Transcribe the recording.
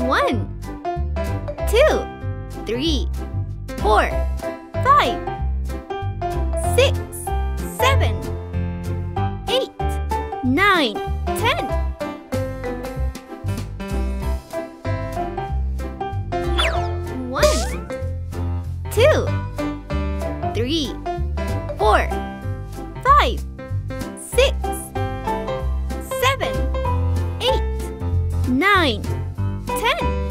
1, 2, 3, 4, 5, 6, 7, 8, 9, 10. 1, 2, 3, 4, 5, 6, 7, 8, 9, 10.